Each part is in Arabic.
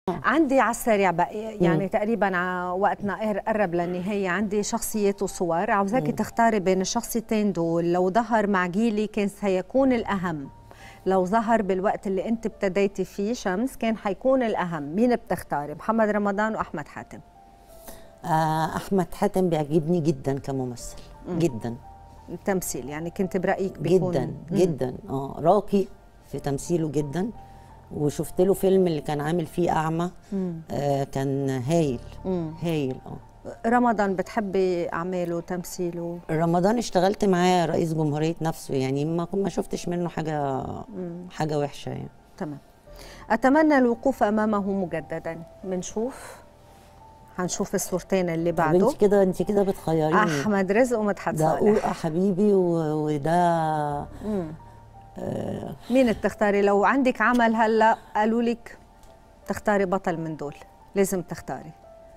عندي على السريع بقى يعني تقريبا وقتنا قرب للنهاية. عندي شخصيات وصور، عاوزاكي تختاري بين الشخصيتين دول. لو ظهر مع جيلي كان سيكون الأهم، لو ظهر بالوقت اللي انت ابتديتي فيه شمس كان حيكون الأهم. مين بتختاري، محمد رمضان وأحمد حاتم؟ أحمد حاتم بيعجبني جدا كممثل جدا. التمثيل يعني كنت برأيك بيكون جدا جدا راقي في تمثيله جدا. وشفت له فيلم اللي كان عامل فيه أعمى، كان هايل. هايل. رمضان بتحبي أعماله وتمثيله؟ رمضان اشتغلت معاه رئيس جمهورية نفسه، يعني ما شفتش منه حاجة وحشة يعني. تمام. أتمنى الوقوف أمامه مجددا. هنشوف الصورتين اللي بعده. انت كده بتخيريني. أحمد رزق ومدحت صالح. ده حبيبي وده مين بتختاري لو عندك عمل هلا قالوا لك تختاري بطل من دول لازم تختاري؟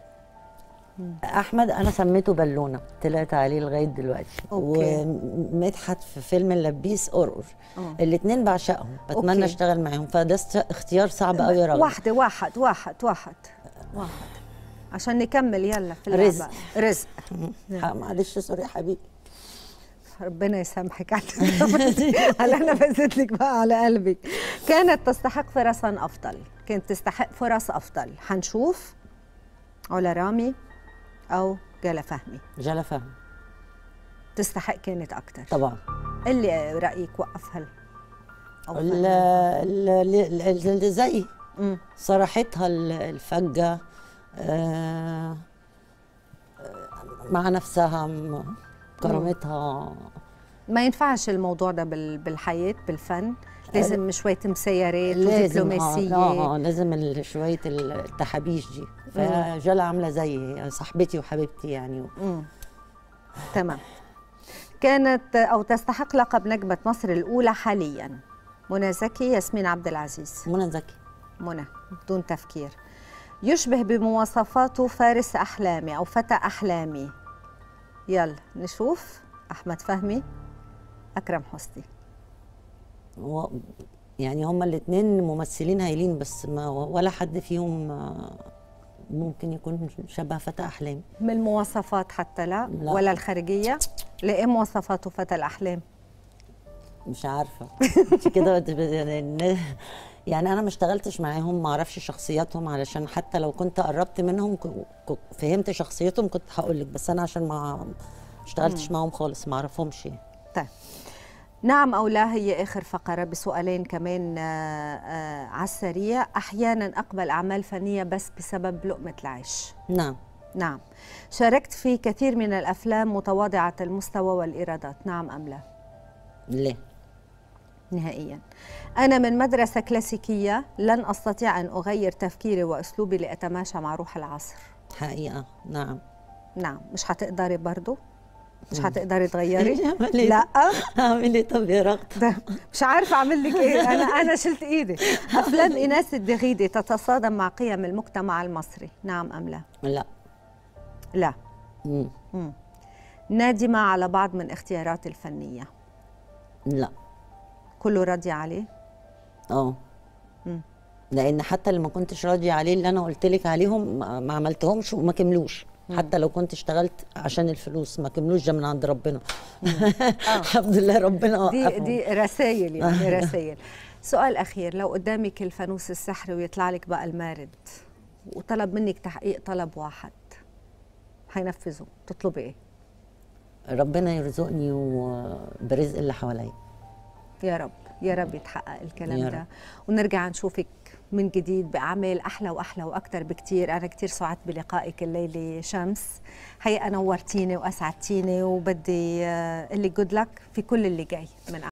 احمد انا سميته بالونه، طلعت عليه لغايه دلوقتي. ومدحت في فيلم اللبيس قرقر. الاثنين بعشقهم، بتمنى اشتغل معاهم، فده اختيار صعب قوي يا رغم. واحد عشان نكمل. يلا في اللعبه. رزق. معلش سوري يا حبيبي. ربنا يسامحك على انا فزت لك بقى على قلبك. كانت تستحق فرصا افضل، كانت تستحق فرص افضل. حنشوف علا رامي او جلا فهمي. جلا فهمي تستحق، كانت اكتر طبعا. اللي رايك وقفها اللي زي صراحتها الفجه مع نفسها، كرامتها. ما ينفعش الموضوع ده بالحياة بالفن، لازم شوية مسيرات ودبلوماسية. لازم شوية التحابيش دي. فجلا عاملة زي صاحبتي وحبيبتي يعني. تمام. كانت أو تستحق لقب نجمة مصر الأولى حاليا منى زكي، ياسمين عبد العزيز؟ منى زكي. منى بدون تفكير. يشبه بمواصفاته فارس أحلامي أو فتى أحلامي؟ يلا نشوف. أحمد فهمي، أكرم حسني؟ يعني هما الاثنين ممثلين هايلين، بس ما ولا حد فيهم ممكن يكون شبه فتى أحلامي من المواصفات حتى. لا ولا الخارجية. لإيه مواصفاته فتى الأحلام؟ مش عارفة. انت كده يعني أنا ما اشتغلتش معاهم، ما أعرفش شخصياتهم، علشان حتى لو كنت قربت منهم فهمت شخصيتهم كنت هقول لك، بس أنا عشان ما اشتغلتش معاهم خالص ما أعرفهمش. طيب نعم أو لا هي آخر فقرة بسؤالين كمان على السريع. أحيانا أقبل أعمال فنية بس بسبب لقمة العيش. نعم. شاركت في كثير من الأفلام متواضعة المستوى والإيرادات، نعم أم لا؟ لا نهائيا. أنا من مدرسة كلاسيكية، لن أستطيع أن أغير تفكيري وأسلوبي لأتماشى مع روح العصر. حقيقة. نعم. مش هتقدري برضو؟ مش هتقدري تغيري؟ لا. اعمل ايه طب يا رغد؟ مش عارفه اعمل لك ايه. انا شلت ايدي. افلام ايناس الدغيدي تتصادم مع قيم المجتمع المصري، نعم ام لا؟ لا. نادمه على بعض من اختياراتي الفنيه؟ لا. كله راضيه عليه؟ لان حتى اللي ما كنتش راضيه عليه اللي انا قلت لك عليهم ما عملتهمش وما كملوش. حتى لو كنت اشتغلت عشان الفلوس ما كملوش، ده من عند ربنا. الحمد لله ربنا وقفهم. دي رسائل يعني. رسائل. سؤال اخير، لو قدامك الفانوس السحري ويطلع لك بقى المارد وطلب منك تحقيق طلب واحد، هينفذه، تطلبي ايه؟ ربنا يرزقني برزق اللي حواليا. يا رب يا رب يتحقق الكلام ده، ونرجع نشوفك من جديد بأعمال أحلى وأحلى وأكتر بكتير. أنا كتير سعدت بلقائك الليلة شمس، حقيقة نورتيني وأسعدتيني، وبدي أقول لك جود لك في كل اللي جاي من